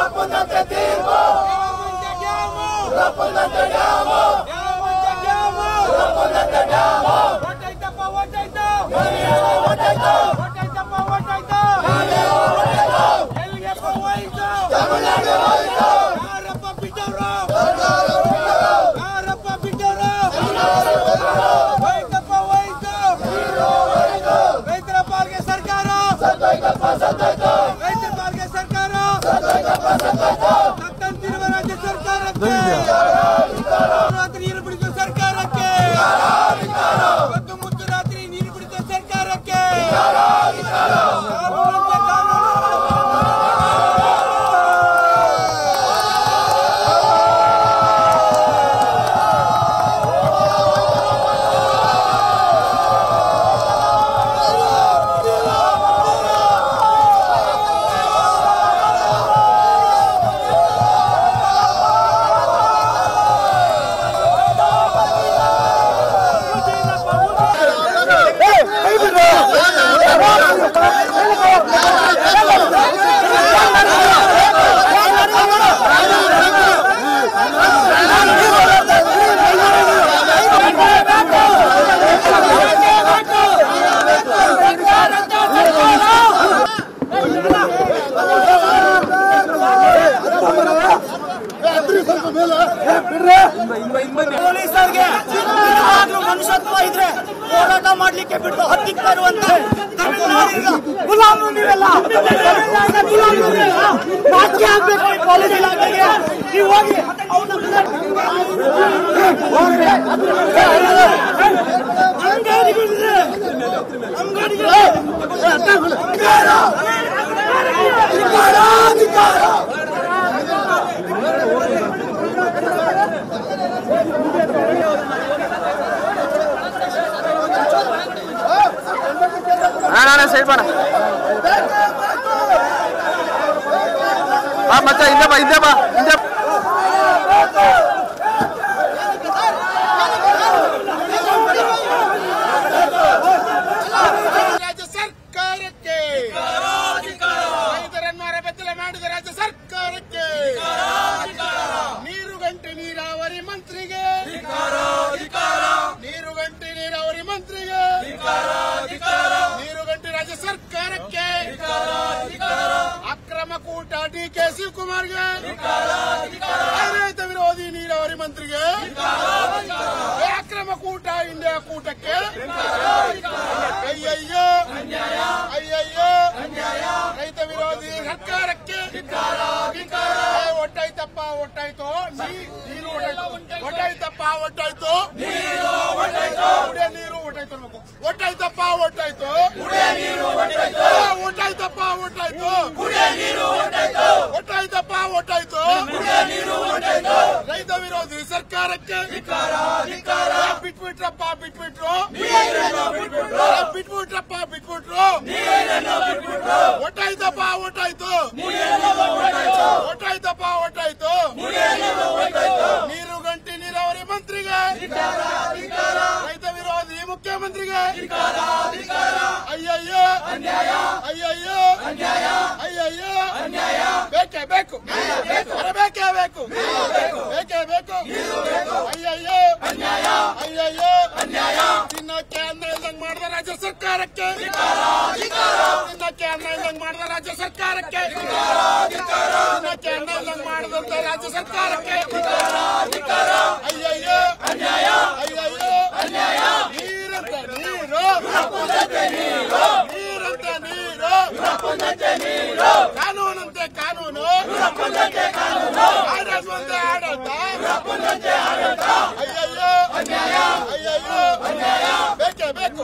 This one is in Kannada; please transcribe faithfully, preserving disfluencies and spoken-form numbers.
ಪೊಲೀಸರಿಗೆ ಮನುಷ್ಯತ್ವ ಇದ್ರೆ ಹೋರಾಟ ಮಾಡ್ಲಿಕ್ಕೆ ಬಿಟ್ಟು ಹತ್ತಿಕ್ಕೆ ಬರುವಂತ ಗುಲಾಮರು ನೀವೆಲ್ಲ ಬಾಕಿ ಆಗ್ಬೇಕು ಪೊಲೀಸ್ ಇಲಾಖೆಗೆ. ನೀವು ಹೋಗಿ ಅಂಗಡಿಗಳಿದ್ರೆ ಅಂಗಡಿಗಳು ಸೈಡ್ ಮಾಡ ಮತ್ತೆ ಹಿಂದೆ ಬಾ ಹಿಂದೆ ಬಾ ಹಿಂದೆ ರಾಜ್ಯ ಸರ್ಕಾರಕ್ಕೆ ರೈತರನ್ನು ಅರೆಬೆತ್ತಲೆ ಮಾಡಿದ ರಾಜ್ಯ ಸರ್ಕಾರಕ್ಕೆ ನೀರುಗಂಟೆ ನೀರಾವರಿ ಮಂತ್ರಿಗೆ ನೀರುಗಂಟೆ ನೀರಾವರಿ ಮಂತ್ರಿಗೆ ನೀರುಗಂಟೆ ರಾಜ್ಯ ಸರ್ಕಾರಕ್ಕೆ ಅಕ್ರಮ ಕೂಟ ಡಿ ಕೆ ಶಿವಕುಮಾರ್ಗೆ ರೈತ ವಿರೋಧಿ ನೀರಾವರಿ ಮಂತ್ರಿಗೆ ಅಕ್ರಮ ಕೂಟ ಇಂಡಿಯಾ ಕೂಟಕ್ಕೆ ಅಯ್ಯಯ್ಯೋ ಅಯ್ಯಯ್ಯೋ ರೈತ ವಿರೋಧಿ ಸರ್ಕಾರಕ್ಕೆ ಒಟ್ಟಾಯ್ತಪ್ಪ ಒಟ್ಟಾಯ್ತು ನೀರು ಒಟ್ಟಾಯ್ತಪ್ಪ ಒಟ್ಟಾಯ್ತು ಕುಡಿಯ ನೀರು ಒಟ್ಟಾಯ್ತು ಅನ್ಬೇಕು ಒಟ್ಟಾಯ್ತಪ್ಪ ಒಟ್ಟಾಯ್ತು ಒಟ್ಟಾಯ್ತಪ್ಪ ಒಟ್ಟಾಯ್ತು ಒಟ್ಟಾಯ್ತಪ್ಪ ಒಟ್ಟಾಯ್ತು ರೈತ ವಿರೋಧಿ ಸರ್ಕಾರಕ್ಕೆ ಬಿಟ್ಬಿಟ್ರಪ್ಪ ಬಿಟ್ಬಿಟ್ರು ಬಿಟ್ಬಿಟ್ರಪ್ಪ ಬಿಟ್ಬಿಟ್ರು ಒಟ್ಟಾಯ್ತಪ್ಪ ಒಟ್ಟಾಯ್ತು ಒಟ್ಟಾಯ್ತಪ್ಪ ಒಟ್ಟಾಯ್ತು ನೀರು ಗಂಟೆ ನೀರಾವರಿ ಮಂತ್ರಿಗೆ ರೈತ ವಿರೋಧಿ ಮುಖ್ಯಮಂತ್ರಿಗೆ ಅಯ್ಯಯ್ಯೋ ಅಯ್ಯಯ್ಯೋ ಅಯ್ಯಯ್ಯೋ ಬೇಕೇ ಬೇಕು ಬೇಕೇ ಬೇಕು ಬೇಕೇ ಬೇಕು ಅಯ್ಯಯ್ಯೋ ಅಯ್ಯಯ್ಯೋ ತಿನ್ನೋಕೆ ಅನ್ನ ಇಲ್ದಂಗ್ ಮಾಡಿದ ರಾಜ್ಯ ಸರ್ಕಾರಕ್ಕೆ ತಿನ್ನೋಕೆ ಅನ್ನ ಇಲ್ದಂಗ್ ಮಾಡಿದ ರಾಜ್ಯ ಸರ್ಕಾರಕ್ಕೆ ತಿನ್ನೋಕೆ ಅನ್ನ ಇಲ್ದಂಗ್ ಮಾಡಿದಂತ ರಾಜ್ಯ ಸರ್ಕಾರಕ್ಕೆ ಅಯ್ಯಯ್ಯೋ ಅಯ್ಯಯ್ಯೋ ನೀರಂತ ನೀರು ನೀರಂತ ನೀರು ಕಾನೂನಂತೆ ಕಾನೂನು ಆಡಳಿತವಂತೆ ಆಡಳಿತ ಅಯ್ಯಯ್ಯೋ ಅಯ್ಯಯ್ಯೋ ಬೇಕೇ ಬೇಕು